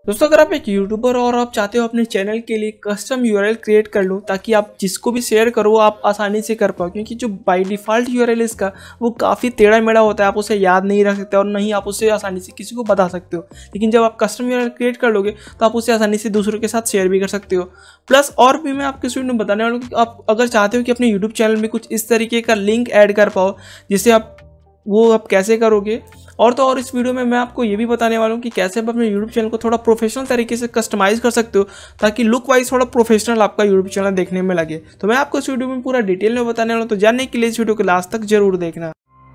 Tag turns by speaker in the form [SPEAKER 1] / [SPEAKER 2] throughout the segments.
[SPEAKER 1] दोस्तों अगर आप एक यूट्यूबर और आप चाहते हो अपने चैनल के लिए कस्टम यूआरएल क्रिएट कर लो ताकि आप जिसको भी शेयर करो वो आप आसानी से कर पाओ, क्योंकि जो बाय डिफ़ॉल्ट यूआरएल है इसका वो काफ़ी टेढ़ा मेढ़ा होता है, आप उसे याद नहीं रख सकते और नहीं आप उसे आसानी से किसी को बता सकते हो। लेकिन जब आप कस्टम यूआरएल क्रिएट कर लोगे तो आप उसे आसानी से दूसरों के साथ शेयर भी कर सकते हो। प्लस और भी मैं आपके वीडियो में बताने वाला हूँ कि आप अगर चाहते हो कि अपने यूट्यूब चैनल में कुछ इस तरीके का लिंक ऐड कर पाओ जिससे आप कैसे करोगे। और तो और इस वीडियो में मैं आपको ये भी बताने वाला हूँ कि कैसे आप अपने यूट्यूब चैनल को थोड़ा प्रोफेशनल तरीके से कस्टमाइज़ कर सकते हो ताकि लुक वाइज थोड़ा प्रोफेशनल आपका यूट्यूब चैनल देखने में लगे। तो मैं आपको इस वीडियो में पूरा डिटेल में बताने वाला हूँ, तो जानने के लिए इस वीडियो को लास्ट तक जरूर देखना।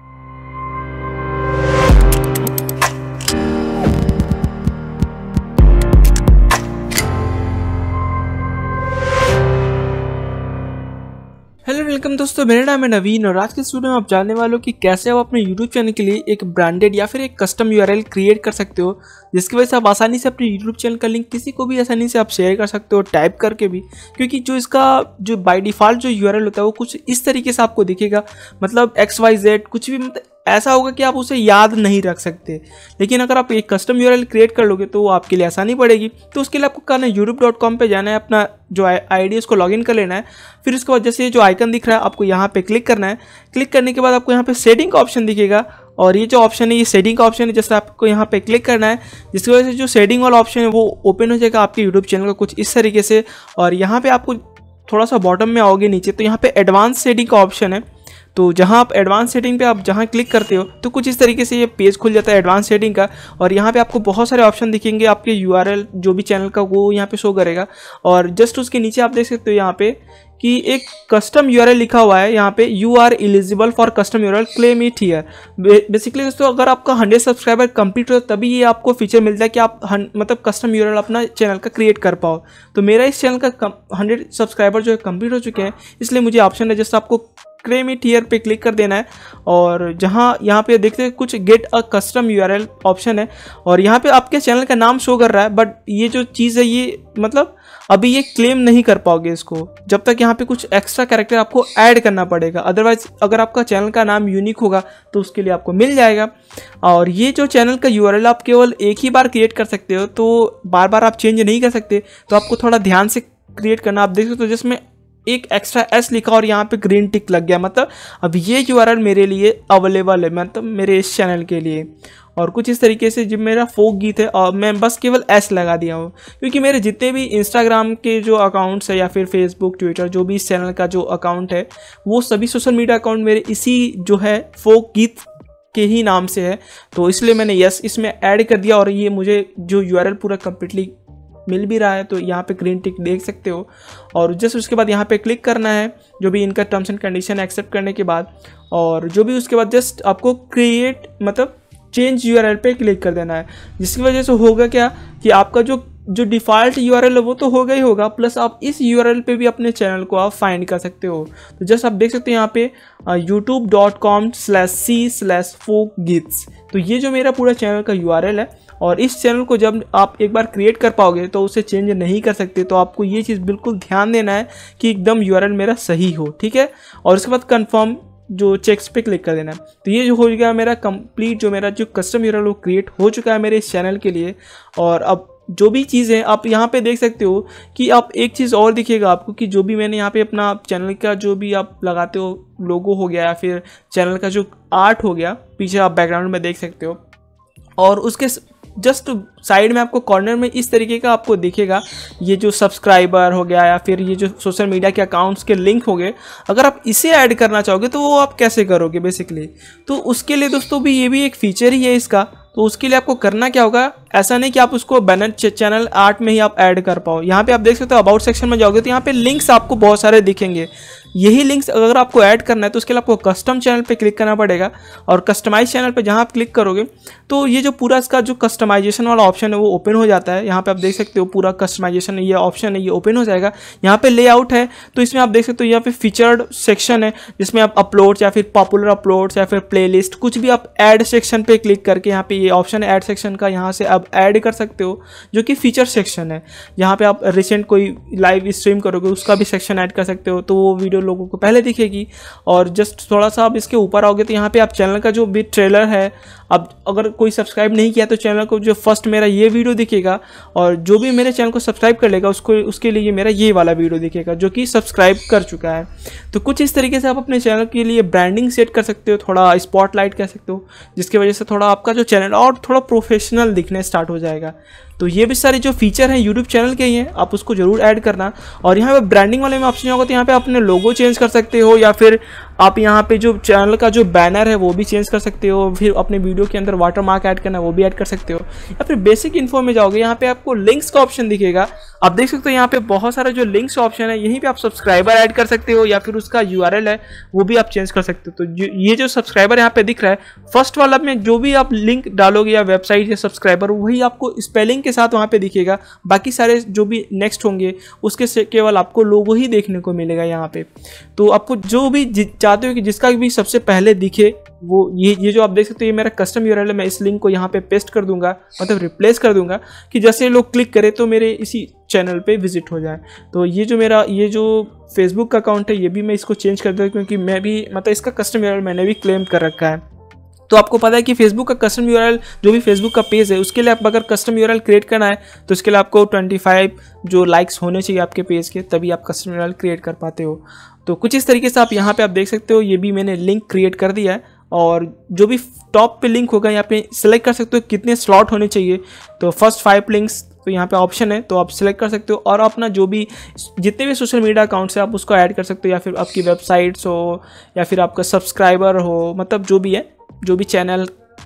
[SPEAKER 1] हेलो वेलकम दोस्तों, मेरा नाम है नवीन और आज के इस वीडियो में आप जानने वाले हो कि कैसे आप अपने यूट्यूब चैनल के लिए एक ब्रांडेड या फिर एक कस्टम यूआरएल क्रिएट कर सकते हो, जिसकी वजह से आप आसानी से अपने यूट्यूब चैनल का लिंक किसी को भी आसानी से आप शेयर कर सकते हो टाइप करके भी। क्योंकि जो इसका जो बाय डिफ़ॉल्ट जो यूआरएल होता है वो कुछ इस तरीके से आपको दिखेगा, मतलब XYZ कुछ भी, मतलब ऐसा होगा कि आप उसे याद नहीं रख सकते। लेकिन अगर आप एक कस्टम यूआरएल क्रिएट कर लोगे तो वो आपके लिए आसानी पड़ेगी। तो उसके लिए आपको करना है youtube.com पे जाना है, अपना जो आईडी उसको लॉगिन कर लेना है। फिर उसके बाद जैसे जो आइकन दिख रहा है आपको यहाँ पे क्लिक करना है। क्लिक करने के बाद आपको यहाँ पे सेटिंग का ऑप्शन दिखेगा और ये जो ऑप्शन है ये सेटिंग का ऑप्शन है, जैसे आपको यहाँ पे क्लिक करना है, जिसकी वजह से जो सेटिंग वाला ऑप्शन है वो ओपन हो जाएगा आपके यूट्यूब चैनल का कुछ इस तरीके से। और यहाँ पे आपको थोड़ा सा बॉटम में आओगे नीचे तो यहाँ पे एडवांस सेटिंग का ऑप्शन है। तो जहाँ आप एडवांस सेटिंग पे आप जहाँ क्लिक करते हो तो कुछ इस तरीके से ये पेज खुल जाता है एडवांस सेटिंग का। और यहाँ पे आपको बहुत सारे ऑप्शन दिखेंगे, आपके यूआरएल जो भी चैनल का वो यहाँ पे शो करेगा। और जस्ट उसके नीचे आप देख सकते हो यहाँ पे कि एक कस्टम यूआरएल लिखा हुआ है, यहाँ पे you are eligible for custom URL, claim it here. Basically दोस्तों अगर आपका 100 सब्सक्राइबर कंप्लीट हो तभी ये आपको फीचर मिलता है कि आप मतलब कस्टम यूआरएल अपना चैनल का क्रिएट कर पाओ। तो मेरा इस चैनल का 100 सब्सक्राइबर जो है कंप्लीट हो चुके हैं, इसलिए मुझे ऑप्शन है जस्ट आपको क्लेम इट हियर पे क्लिक कर देना है। और जहाँ यहाँ पे देखते हैं कुछ get a custom URL option है और यहाँ पे आपके चैनल का नाम शो कर रहा है, बट ये जो चीज़ है ये मतलब अभी ये क्लेम नहीं कर पाओगे इसको जब तक यहाँ पे कुछ एक्स्ट्रा कैरेक्टर आपको ऐड करना पड़ेगा। अदरवाइज अगर आपका चैनल का नाम यूनिक होगा तो उसके लिए आपको मिल जाएगा। और ये जो चैनल का यूआरएल आप केवल एक ही बार क्रिएट कर सकते हो, तो बार बार आप चेंज नहीं कर सकते, तो आपको थोड़ा ध्यान से क्रिएट करना। आप देख सकते हो जिसमें एक एक्स्ट्रा एस लिखा और यहाँ पे ग्रीन टिक लग गया, मतलब अब ये यूआरएल मेरे लिए अवेलेबल है, मतलब मेरे इस चैनल के लिए। और कुछ इस तरीके से जो मेरा फोक गीत है और मैं बस केवल एस लगा दिया हूँ, क्योंकि मेरे जितने भी इंस्टाग्राम के जो अकाउंट्स है या फिर फेसबुक ट्विटर जो भी इस चैनल का जो अकाउंट है वो सभी सोशल मीडिया अकाउंट मेरे इसी जो है फोक गीत के ही नाम से है। तो इसलिए मैंने यस इसमें ऐड कर दिया और ये मुझे जो यूआरएल पूरा कम्प्लीटली मिल भी रहा है। तो यहाँ पे ग्रीन टिक देख सकते हो और जस्ट उसके बाद यहाँ पे क्लिक करना है जो भी इनका टर्म्स एंड कंडीशन एक्सेप्ट करने के बाद, और जो भी उसके बाद जस्ट आपको क्रिएट मतलब चेंज यूआरएल पे क्लिक कर देना है। जिसकी वजह से होगा क्या कि आपका जो डिफ़ॉल्ट यूआरएल है वो तो होगा ही होगा, प्लस आप इस यूआरएल पे भी अपने चैनल को आप फाइंड कर सकते हो। तो जस्ट आप देख सकते हो यहाँ पे youtube.com/c/folkgeets। तो ये जो मेरा पूरा चैनल का यूआरएल है और इस चैनल को जब आप एक बार क्रिएट कर पाओगे तो उसे चेंज नहीं कर सकते। तो आपको ये चीज़ बिल्कुल ध्यान देना है कि एकदम यूआरएल मेरा सही हो, ठीक है। और उसके बाद कंफर्म जो चेक्स पे क्लिक कर देना है। तो ये जो हो गया मेरा कंप्लीट, जो मेरा जो कस्टम यूआरएल वो क्रिएट हो चुका है मेरे इस चैनल के लिए। और अब जो भी चीज़ें आप यहाँ पे देख सकते हो कि आप एक चीज़ और दिखेगा आपको कि जो भी मैंने यहाँ पे अपना चैनल का जो भी आप लगाते हो लोगो हो गया या फिर चैनल का जो आर्ट हो गया, पीछे आप बैकग्राउंड में देख सकते हो। और उसके जस्ट साइड में आपको कॉर्नर में इस तरीके का आपको दिखेगा ये जो सब्सक्राइबर हो गया या फिर ये जो सोशल मीडिया के अकाउंट्स के लिंक हो गए। अगर आप इसे ऐड करना चाहोगे तो वो आप कैसे करोगे बेसिकली, तो उसके लिए दोस्तों भी ये भी एक फीचर ही है इसका। तो उसके लिए आपको करना क्या होगा, ऐसा नहीं कि आप उसको बैनर चैनल आर्ट में ही आप ऐड कर पाओ। यहाँ पे आप देख सकते हो अबाउट सेक्शन में जाओगे तो यहाँ पे लिंक्स आपको बहुत सारे दिखेंगे। यही लिंक्स अगर आपको ऐड करना है तो उसके लिए आपको कस्टम चैनल पे क्लिक करना पड़ेगा और कस्टमाइज चैनल पे जहाँ आप क्लिक करोगे तो ये जो पूरा इसका जो कस्टमाइजेशन वाला ऑप्शन है वो ओपन हो जाता है। यहाँ पे आप देख सकते हो पूरा कस्टमाइजेशन ये ऑप्शन है ये ओपन हो जाएगा। यहाँ पे लेआउट है तो इसमें आप देख सकते हो यहाँ पे फीचर्ड सेक्शन है जिसमें आप अपलोड्स या फिर पॉपुलर अपलोड्स या फिर प्लेलिस्ट कुछ भी आप ऐड सेक्शन पे क्लिक करके यहाँ पे ये ऑप्शन है ऐड सेक्शन का, यहाँ से आप आप ऐड कर सकते हो, जो कि फीचर सेक्शन है। यहाँ पे आप रिसेंट कोई लाइव स्ट्रीम करोगे उसका भी सेक्शन ऐड कर सकते हो, तो वो वीडियो लोगों को पहले दिखेगी। और जस्ट थोड़ा सा आप इसके ऊपर आओगे तो यहाँ पे आप चैनल का जो भी ट्रेलर है, अब अगर कोई सब्सक्राइब नहीं किया तो चैनल को जो फर्स्ट मेरा ये वीडियो दिखेगा, और जो भी मेरे चैनल को सब्सक्राइब कर लेगा उसके लिए मेरा ये वाला वीडियो दिखेगा जो कि सब्सक्राइब कर चुका है। तो कुछ इस तरीके से आप अपने चैनल के लिए ब्रांडिंग सेट कर सकते हो, थोड़ा स्पॉटलाइट कह सकते हो, जिसकी वजह से थोड़ा आपका जो चैनल और थोड़ा प्रोफेशनल दिखने स्टार्ट हो जाएगा। तो ये भी सारे जो फीचर हैं यूट्यूब चैनल के ही हैं, आप उसको जरूर ऐड करना। और यहाँ पे ब्रांडिंग वाले में ऑप्शन होगा तो यहाँ पे अपने लोगो चेंज कर सकते हो, या फिर आप यहाँ पे जो चैनल का जो बैनर है वो भी चेंज कर सकते हो, फिर अपने वीडियो के अंदर वाटर मार्क ऐड करना है वो भी ऐड कर सकते हो। या फिर बेसिक इन्फो में जाओगे, यहाँ पे आपको लिंक्स का ऑप्शन दिखेगा, आप देख सकते हो यहाँ पे बहुत सारा जो लिंक्स ऑप्शन है, यहीं पे आप सब्सक्राइबर ऐड कर सकते हो, या फिर उसका URL है वो भी आप चेंज कर सकते हो। तो ये जो सब्सक्राइबर यहाँ पे दिख रहा है, फर्स्ट वाला में जो भी आप लिंक डालोगे या वेबसाइट या सब्सक्राइबर, वही आपको स्पेलिंग के साथ वहाँ पे दिखेगा। बाकी सारे जो भी नेक्स्ट होंगे उसके से केवल आपको लोगो ही देखने को मिलेगा यहाँ पे। तो आपको जो भी चाहते हो कि जिसका भी सबसे पहले दिखे वो ये जो आप देख सकते हो, ये मेरा कस्टम URL है। मैं इस लिंक को यहाँ पे पेस्ट कर दूंगा, मतलब रिप्लेस कर दूंगा, कि जैसे लोग क्लिक करें तो मेरे इसी चैनल पे विजिट हो जाए। तो ये जो फेसबुक का अकाउंट है ये भी मैं इसको चेंज कर दूँ, क्योंकि मैं भी मतलब इसका कस्टम URL मैंने भी क्लेम कर रखा है। तो आपको पता है कि फेसबुक का कस्टम URL जो भी फेसबुक का पेज है उसके लिए आप अगर कस्टम URL क्रिएट करना है तो इसके लिए आपको 25 जो लाइक्स होने चाहिए आपके पेज के, तभी आप कस्टम URL क्रिएट कर पाते हो। तो कुछ इस तरीके से आप यहाँ पे आप देख सकते हो, ये भी मैंने लिंक क्रिएट कर दिया है। और जो भी टॉप पे लिंक होगा यहाँ पे सिलेक्ट कर सकते हो कितने स्लॉट होने चाहिए। तो फर्स्ट 5 लिंक्स तो यहाँ पे ऑप्शन है, तो आप सिलेक्ट कर सकते हो, और अपना जो भी जितने भी सोशल मीडिया अकाउंट्स है आप उसको ऐड कर सकते हो, या फिर आपकी वेबसाइट्स हो, या फिर आपका सब्सक्राइबर हो, मतलब जो भी है, जो भी चैनल,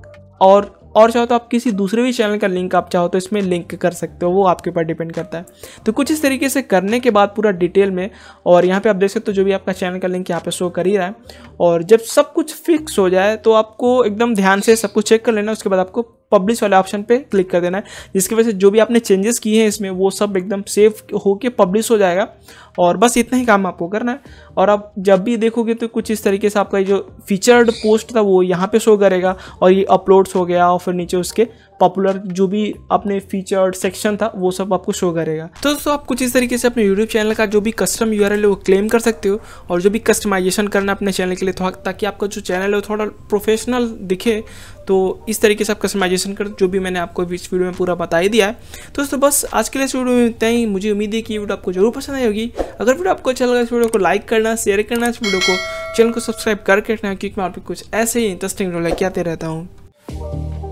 [SPEAKER 1] और चाहो तो आप किसी दूसरे भी चैनल का लिंक आप चाहो तो इसमें लिंक कर सकते हो, वो आपके ऊपर डिपेंड करता है। तो कुछ इस तरीके से करने के बाद पूरा डिटेल में, और यहाँ पे आप देख सकते हो जो भी आपका चैनल का लिंक यहाँ पे शो कर ही रहा है। और जब सब कुछ फिक्स हो जाए तो आपको एकदम ध्यान से सब कुछ चेक कर लेना, उसके बाद आपको पब्लिश वाले ऑप्शन पे क्लिक कर देना है, जिसकी वजह से जो भी आपने चेंजेस किए हैं इसमें वो सब एकदम सेफ होके पब्लिश हो जाएगा। और बस इतना ही काम आपको करना है। और आप जब भी देखोगे तो कुछ इस तरीके से आपका जो फीचर्ड पोस्ट था वो यहाँ पे शो करेगा, और ये अपलोड्स हो गया, और फिर नीचे उसके पॉपुलर जो भी अपने फीचर्ड सेक्शन था वो सब आपको शो करेगा। तो दोस्तों आप कुछ इस तरीके से अपने यूट्यूब चैनल का जो भी कस्टम URL है वो क्लेम कर सकते हो, और जो भी कस्टमाइजेशन करना अपने चैनल के लिए, ताकि आपका जो चैनल है वो थोड़ा प्रोफेशनल दिखे। तो इस तरीके से आप कस्टमाइजेशन कर, जो भी मैंने आपको इस वीडियो में पूरा बता ही दिया है। तो दोस्तों बस आज के लिए इस वीडियो में इतना ही। मुझे उम्मीद है कि ये वीडियो आपको जरूर पसंद आई होगी। अगर वीडियो आपको अच्छा लगा इस वीडियो को लाइक करना, शेयर करना, इस वीडियो को चैनल को सब्सक्राइब करके रखना, क्योंकि मैं आप कुछ ऐसे ही इंटरेस्टिंग वीडियो लेके आते रहता हूँ।